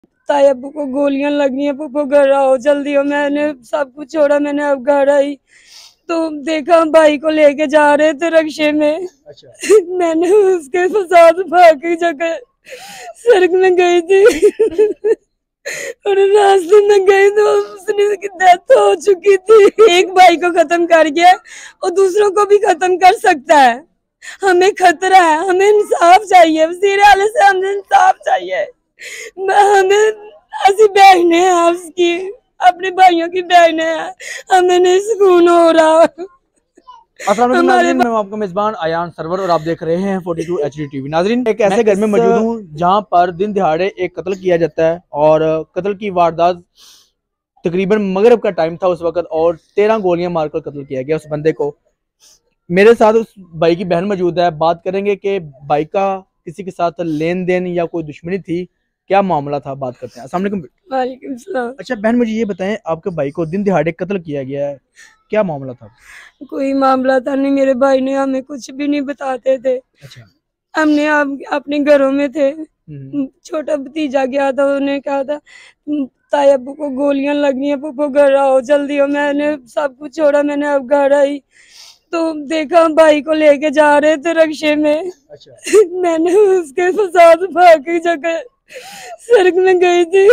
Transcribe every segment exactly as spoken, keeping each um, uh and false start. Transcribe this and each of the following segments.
तायब को गोलियां लगी हैं, पुप्पो घर आओ जल्दी हो। मैंने सब कुछ छोड़ा, मैंने अब घर आई तो देखा भाई को लेके जा रहे थे रक्शे में। अच्छा। मैंने उसके साथ भाग की जगह सड़क में गई थी और रास्ते में गई तो उसने की डेथ हो चुकी थी। एक भाई को खत्म कर गया और दूसरों को भी खत्म कर सकता है। हमें खतरा है, हमें इंसाफ चाहिए, वज़ीर आला से हमें इंसाफ चाहिए। हमें ऐसी बहनें हैं उसकी, अपने भाइयों की बहनें हैं, हमें नहीं सुकून हो रहा। अस्सलाम वालेकुम नाज़रीन, मैं आपका मेज़बान आयान सरवर और आप देख रहे हैं बयालीस एच डी टीवी। नाज़रीन, एक ऐसे घर में मौजूद हूँ जहाँ पर दिन दिहाड़े एक कत्ल किया जाता है और कत्ल की वारदात तकरीबन मगरिब का टाइम था उस वक्त और तेरह गोलियां मारकर कत्ल किया गया उस बंदे को। मेरे साथ उस भाई की बहन मौजूद है। बात करेंगे कि भाई का किसी के साथ लेन देन या कोई दुश्मनी थी, क्या मामला था, बात करते हैं। अस्सलाम वालेकुम। वालेकुम सलाम। अच्छा बहन, मुझे ये बताएं, आपके भाई को दिन दिहाड़े कत्ल किया गया है, क्या मामला था? कोई मामला था नहीं, मेरे भाई ने हमें कुछ भी नहीं बताते थे। अच्छा। हमने आप, अपने घरों में थे, छोटा भतीजा गया था, उन्होंने कहा था तायब को गोलियां लगी हैं, पुप्पो घर आओ जल्दी हो। मैंने सब कुछ छोड़ा, मैंने अब घर आई तो देखा भाई को लेके जा रहे थे रक्शे में। अच्छा। मैंने उसके साथ भाग की जगह सड़क में गई थी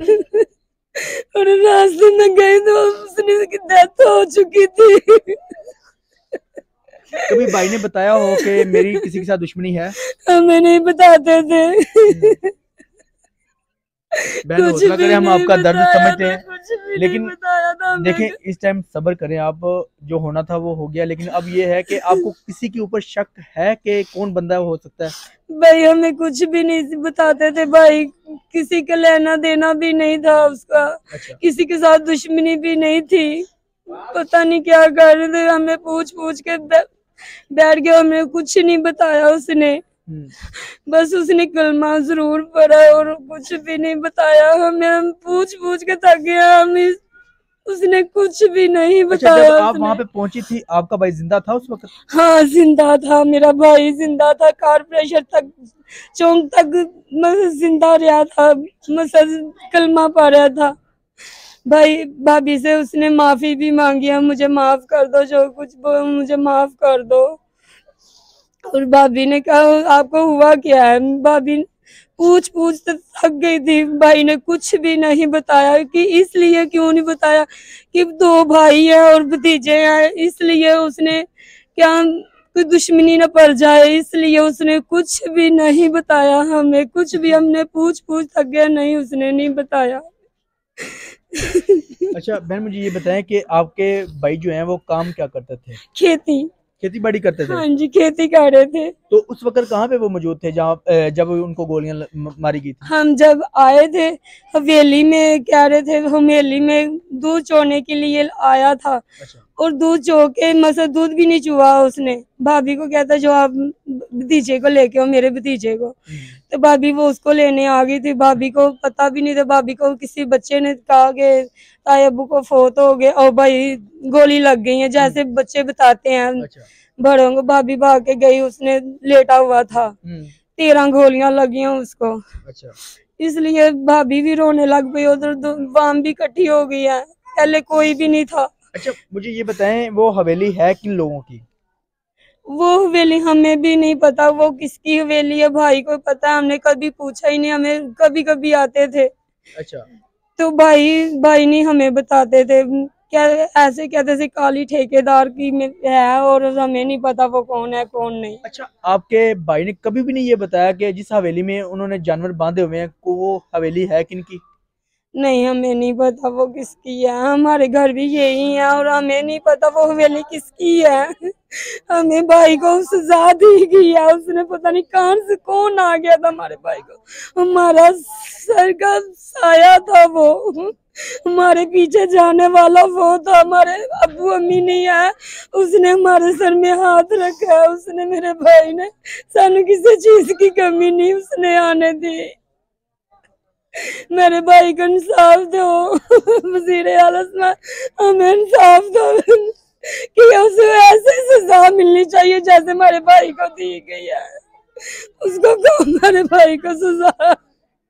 और रास्ते में गई तो उसने की डेथ हो चुकी थी। कभी भाई ने बताया हो कि मेरी किसी के साथ दुश्मनी है? हमें नहीं बताते थे। बहन हौसला करें, हम आपका दर्द समझते हैं, लेकिन देखें इस टाइम सब्र करें आप, जो होना था वो हो गया। लेकिन अब ये है कि आपको किसी के ऊपर शक है कि कौन बंदा हो सकता है? भाई हमें कुछ भी नहीं बताते थे, भाई किसी का लेना देना भी नहीं था उसका। अच्छा। किसी के साथ दुश्मनी भी नहीं थी, पता नहीं क्या कर रहे थे। हमें पूछ पूछ के बैठ गया, हमें कुछ नहीं बताया उसने, बस उसने कलमा जरूर पढ़ा और कुछ भी नहीं बताया हमें। हम पूछ पूछ के थक गया, हमें उसने कुछ भी नहीं बताया। अच्छा, जब आप वहाँ पे पहुंची थी आपका भाई जिंदा था उस वक्त? हाँ जिंदा था, मेरा भाई जिंदा था, कारपोरेशन तक चौक तक जिंदा रहा था, मसद कलमा पढ़ रहा था। भाई भाभी से उसने माफी भी मांगी, मुझे माफ कर दो, जो कुछ मुझे माफ कर दो। और भाभी ने कहा आपको हुआ क्या है? भाभी पूछ पूछ तो थक गई थी, भाई ने कुछ भी नहीं बताया कि इसलिए क्यों नहीं बताया कि दो भाई है और भतीजे हैं, इसलिए उसने क्या कोई दुश्मनी न पड़ जाए, इसलिए उसने कुछ भी नहीं बताया हमें, कुछ भी। हमने पूछ पूछ थक गया, नहीं उसने नहीं बताया। अच्छा बहन, मुझे ये बताएं कि आपके भाई जो हैं वो काम क्या करते थे? खेती खेती बाड़ी करते थे? हाँ जी, खेती कर रहे थे। तो उस वक्त कहाँ पे वो मौजूद थे जहाँ जब उनको गोलियां मारी गई थी? हम जब आए थे हवेली में, कह रहे थे हवेली में दूध चोने के लिए आया था। अच्छा। और दूध चो के मसल दूध भी नहीं चुआ उसने। भाभी को कहता जो आप भतीजे को लेके हो, मेरे भतीजे को। तो भाभी वो उसको लेने आ गई थी, भाभी को पता भी नहीं था। भाभी को किसी बच्चे ने कहा कि तायबू को फोत हो गए और भाई गोली लग गई है, जैसे बच्चे बताते हैं। अच्छा। बड़ों को भाभी भाग के गई, उसने लेटा हुआ था, तेरह गोलियां लगी हैं उसको। अच्छा। इसलिए भाभी भी रोने लग गई, उधर वाम भी इकट्ठी हो गई है, पहले कोई भी नहीं था। अच्छा मुझे ये बताएं, वो हवेली है किन लोगों की? वो हवेली हमें भी नहीं पता, वो किसकी हवेली है भाई को पता है, हमने कभी पूछा ही नहीं। हमें कभी कभी आते थे। अच्छा। तो भाई भाई नहीं हमें बताते थे, क्या ऐसे कहते थे काली ठेकेदार की है और हमें नहीं पता वो कौन है कौन नहीं। अच्छा, आपके भाई ने कभी भी नहीं ये बताया कि जिस हवेली में उन्होंने जानवर बांधे हुए हैं को वो हवेली है किनकी? नहीं हमें नहीं पता वो किसकी है, हमारे घर भी यही है और हमें नहीं पता वो हवेली किसकी है। हमें भाई को सजा दी गई है, उसने पता नहीं कहां से कौन आ गया था हमारे भाई को। हमारा सर का साया था वो, हमारे पीछे जाने वाला वो था। हमारे अब्बू अम्मी नहीं है, उसने हमारे सर में हाथ रखा है, उसने मेरे भाई ने, सानू किसी चीज की कमी नहीं उसने आने दी। मेरे भाई को इंसाफ दो, वज़ीर आला हमें इंसाफ दो कि उसे ऐसे सजा मिलनी चाहिए जैसे हमारे भाई को दी गई है, उसको कहो हमारे भाई को सजा।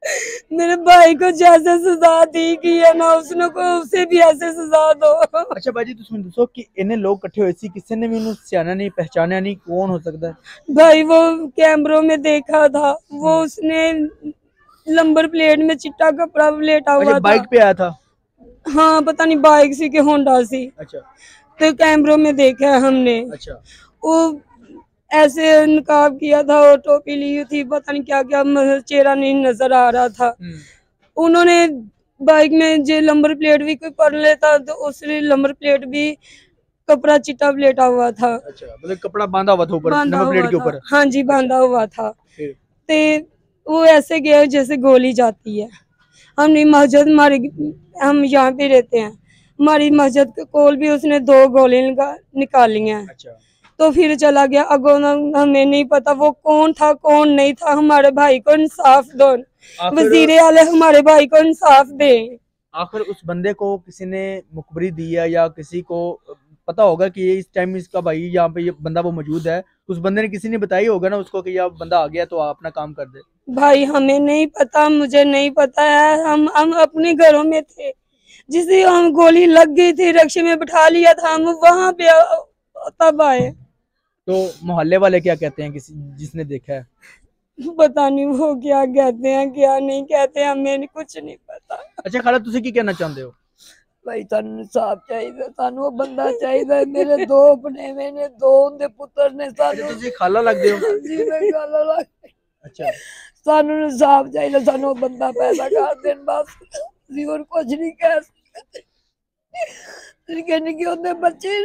मेरे भाई को जैसे सजा दी कि है ना उसने को उसे भी ऐसे सजा दो। अच्छा भाजी तुम दसो कि इन्हें लोग इकट्ठे हुए सी किसी ने भी इन्हें सियाना नहीं पहचाना नहीं कौन हो सकता है? भाई वो कैमरों में देखा था, वो उसने नंबर प्लेट में चिट्टा कपड़ा लेटा हुआ अच्छा, था। बाइक पे आया था? हाँ पता नहीं बाइक सी के होंडा सी। अच्छा तो कैमरों में देखा है हमने। अच्छा। वो ऐसे नकाब किया था और टोपी ली थी, पता नहीं क्या क्या, मतलब चेहरा नहीं नजर आ रहा था। उन्होंने बाइक में जो नंबर प्लेट भी कोई पढ़ लेता तो उसने नंबर प्लेट भी कपड़ा चिट्टा लेटा हुआ था। अच्छा, मतलब कपड़ा बांधा हुआ था ऊपर बांधा नंबर प्लेट हुआ के था, ऊपर? हाँ जी बांधा हुआ था। फिर तो वो ऐसे गया जैसे गोली जाती है। हमने मस्जिद हमारी, हम यहाँ पे रहते हैं, हमारी मस्जिद के कोल भी उसने दो गोली निकाली हैं। अच्छा तो फिर चला गया। अगो हमें नहीं पता वो कौन था कौन नहीं था। हमारे भाई को इंसाफ दो, वजीरे वाले हमारे भाई को इंसाफ दे। आखिर उस बंदे को किसी ने मुखबरी दी है या किसी को पता होगा कि ये इस टाइम इसका भाई यहाँ पे ये बंदा वो मौजूद है, उस बंदे ने किसी ने बताई होगा ना उसको कि यह बंदा आ गया तो आप अपना काम कर दे? भाई हमें नहीं पता, मुझे नहीं पता है। हम हम अपने घरों में थे, जिसे हम गोली लग गई थी रिक्शे में बिठा लिया था, हम वहां पे तब आए। तो मोहल्ले वाले क्या कहते हैं किसी जिसने देखा है? पता नहीं वो क्या कहते हैं क्या नहीं कहते, हमें कुछ नहीं पता। अच्छा खाला तुसी की कहना चाहते हो? भाई सानू इंसाफ चाहिए, सानू वो बंदा चाहिए। मेरे दो अपने मैंने दो उनके पुत्र ने सानू तुसी खाला लगदे हो? जी मैं खाला लग। अच्छा सानू इंसाफ चाहिए, सानू बंदा पैदा कर देन बस, जी और कुछ नहीं कह सकते। निके निके होते बच्चे।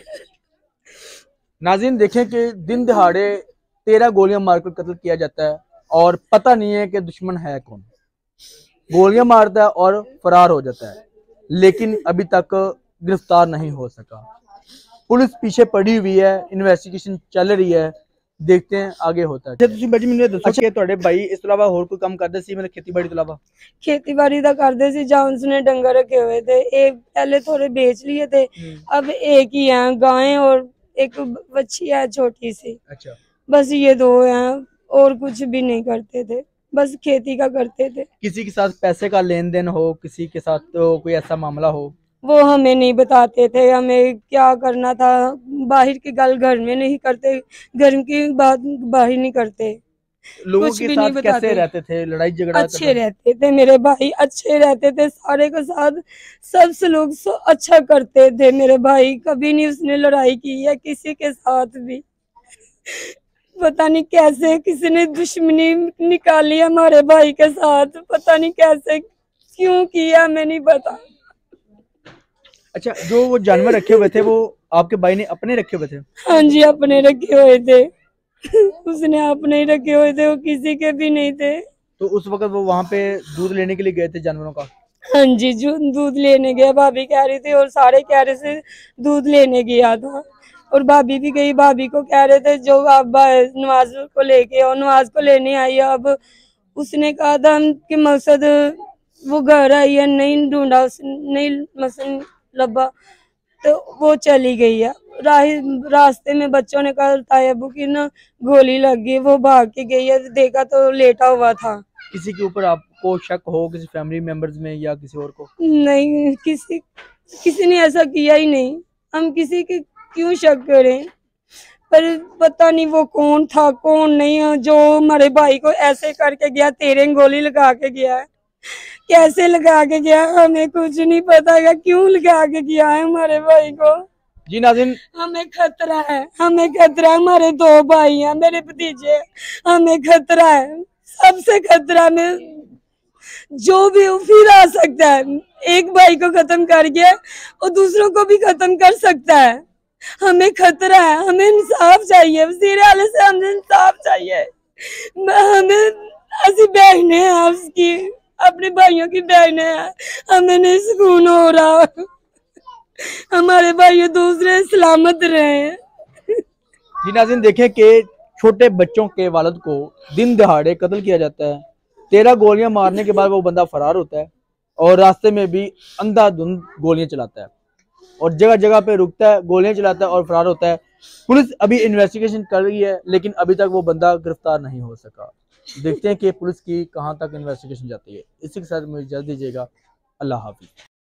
नाज़रीन देखें कि दिन दहाड़े तेरह गोलियां मारकर कत्ल किया जाता है और पता नहीं है कि दुश्मन है कौन। गोलियां मारता है और फरार हो जाता है, लेकिन अभी तक गिरफ्तार नहीं हो सका। पुलिस पीछे पड़ी हुई है, इन्वेस्टिगेशन चल रही है, देखते हैं आगे होता है। अच्छा ਤੁਸੀਂ ਬਾਜੀ ਮੈਨੂੰ ਦੱਸੋ ਕਿ ਤੁਹਾਡੇ ਭਾਈ ਇਸ ਤੋਂ ਇਲਾਵਾ ਹੋਰ ਕੋਈ ਕੰਮ ਕਰਦੇ ਸੀ, मतलब खेतीबाड़ी ਤੋਂ इलावा? खेतीबाड़ी का करते सी, जहाँ उसने डंगर रखे हुए थे। एक पहले थोड़े बेच लिए थे, अब एक ही है, गाय और एक बच्ची है छोटी सी। अच्छा बस ये दो हैं, और कुछ भी नहीं करते थे, बस खेती का करते थे। किसी के साथ पैसे का लेन देन हो, किसी के साथ तो कोई ऐसा मामला हो? वो हमें नहीं बताते थे, हमें क्या करना था। बाहर की गल घर में नहीं करते, घर की बात बाहर नहीं करते। लोगों कुछ के भी नहीं साथ बताते। कैसे रहते थे? लड़ाई झगड़ा अच्छे करना? रहते थे मेरे भाई, अच्छे रहते थे सारे के साथ, सबसे लोग सो अच्छा करते थे। मेरे भाई कभी नहीं उसने लड़ाई की है किसी के साथ भी। पता नहीं कैसे किसी ने दुश्मनी निकाली हमारे भाई के साथ, पता नहीं कैसे क्यों किया, हमें नहीं पता। अच्छा जो वो जानवर रखे हुए थे वो आपके भाई ने अपने रखे हुए थे? हाँ जी अपने रखे हुए थे। उसने अपने ही रखे हुए थे, वो किसी के भी नहीं थे। तो उस वक्त वो वहां पे दूध लेने के लिए गए थे जानवरों का? हाँ जी जो दूध लेने गया, भाभी कह रही थी और सारे कह रहे थे दूध लेने गया था, और भाभी भी गई। भाभी को कह रहे थे जो आप नवाज को लेके और नवाज को लेने आई है। अब उसने कहा था कि मकसद वो घर आई है, नहीं ढूंढा उसने, नहीं मकसद लब्बा, तो वो चली गई है। रास्ते में बच्चों ने कहा तायबू की ना गोली लग गई, वो भाग के गई है, देखा तो लेटा हुआ था। किसी के ऊपर आपको शक हो, किसी फैमिली मेंबर्स में या किसी और को? नहीं, किसी किसी ने ऐसा किया ही नहीं, हम किसी के क्यों शक करें। पर पता नहीं वो कौन था कौन नहीं, जो हमारे भाई को ऐसे करके गया, तेरे गोली लगा के गया है, कैसे लगा के गया हमें कुछ नहीं पता है, क्यों लगा के गया है हमारे भाई को। जी नाज़रीन हमें खतरा है, हमें खतरा है, हमारे दो भाई हैं, मेरे भतीजे, हमें खतरा है, सबसे खतरा में जो भी फिर आ सकता है। एक भाई को खत्म कर गया और दूसरों को भी खत्म कर सकता है। हमें खतरा है, हमें इंसाफ चाहिए, वज़ीर आले से हमें इंसाफ चाहिए। हमें ऐसी बहनें हैं उसकी, अपने भाइयों की बहनें हैं, हमें नहीं सुकून हो रहा। हमारे भाई दूसरे सलामत रहे। जी नाज़रीन देखें कि छोटे बच्चों के वालिद को दिन दहाड़े कत्ल किया जाता है, तेरह गोलियां मारने के बाद वो बंदा फरार होता है और रास्ते में भी अंधाधुंध गोलियां चलाता है और जगह जगह पे रुकता है, गोलियां चलाता है और फरार होता है। पुलिस अभी इन्वेस्टिगेशन कर रही है, लेकिन अभी तक वो बंदा गिरफ्तार नहीं हो सका। देखते हैं कि पुलिस की कहाँ तक इन्वेस्टिगेशन जाती है। इसी के साथ मुझे इजाजत दीजिएगा। अल्लाह हाफिज।